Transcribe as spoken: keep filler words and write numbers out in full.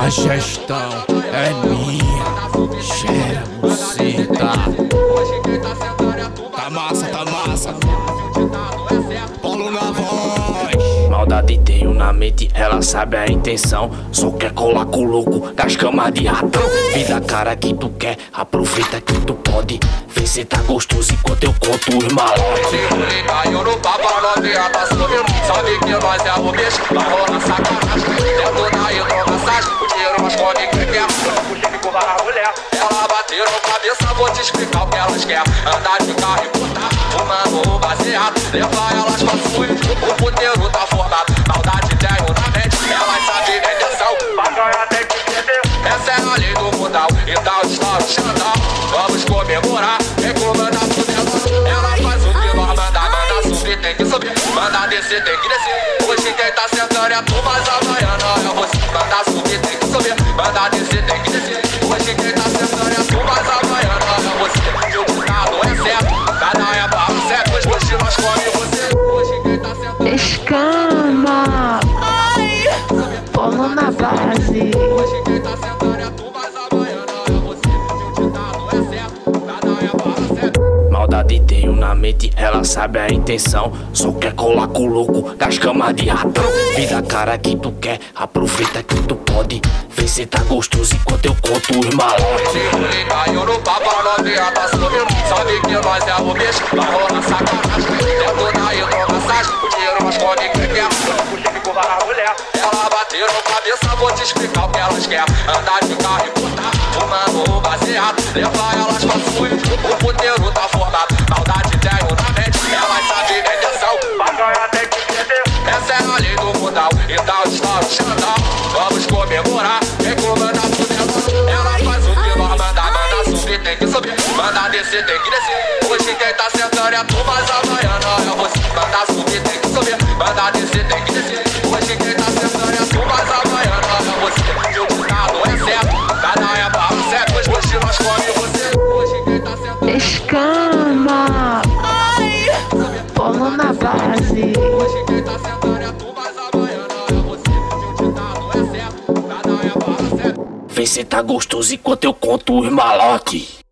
A gestão é minha, cheira buceta. Tá massa, tá massa. Polo na voz. Maldade tenho na mente, ela sabe a intenção. Só quer colar com o louco das camas de ratão. Vida cara que tu quer, aproveita que tu pode. Vê se tá gostoso enquanto eu conto os malotes. Sabe que nós é o bicho, vai rolar sacanagem. Dentro da hidromassagem, o dinheiro nós come quem quer. Puxa que curva na mulher. Ela bateu cabeça, vou te explicar o que elas querem. Andar de carro e putar, fumando um baseado. Levar elas pra suíte, o puteiro tá formado. Maldade tenho na mente, elas sabem a intenção. Pra ganhar tem que entender, essa é a lei do mundal. Então estoura o xandão, vamos comemorar. Quem comanda tudo é nós. Ela faz o que nós manda, manda subir, tem que subir. Manda descer, tem que descer. Hoje quem tá sentando é tu, mas amanhã não é você. Manda subir, tem que subir. Manda descer, tem que descer. Hoje quem tá sentando é tu, mas amanhã não é você. Meu ditado é certo, cada é barro certo. Hoje nós come você. Hoje quem tá sentando Escama, polo na base. Hoje quem tá sentando é tu, mas amanhã não é você. Meu ditado é certo, cada é barro certo. Maldade tenho na mente, ela sabe a intenção. Só quer colar com o louco das camas de ratão. Vida cara que tu quer, aproveita que tu pode. Vê se tá gostoso enquanto eu conto os malotes. Se liga, eu no papo, a novinha tá subindo. Sabe que nós é o bicho, vai rolar sacanagem. Dentro da hidromassagem, o dinheiro nós come quem quer. Puxa que curva na mulher. Ela bateu cabeça, vou te explicar o que elas querem. Andar de carro e putar, fumando um baseado. Levar elas pra suíte, o puteiro tá formado. Maldade tenho na mente, elas sabem a intenção. Pra ganhar tem que entender, essa é a lei do mundal. Então estoura o xandão, vamos comemorar. Quem comanda tudo é nós. Ela faz o que nós manda, manda subir, tem que subir. Manda descer, tem que descer. Hoje quem tá sentando é tu, mas amanhã não é você. Manda subir, tem que subir. Manda descer, tem que descer. Hoje quem tá sentando é tu, mas amanhã não é você. Meu ditado é certo, cada é barro certo. Hoje nós come você. Hoje quem tá sentando Escama, polo na base. Hoje quem tá sentando é tu, mas amanhã não é você. Meu ditado é certo, cada é barro certo. Vê se tá gostoso enquanto eu conto os malotes.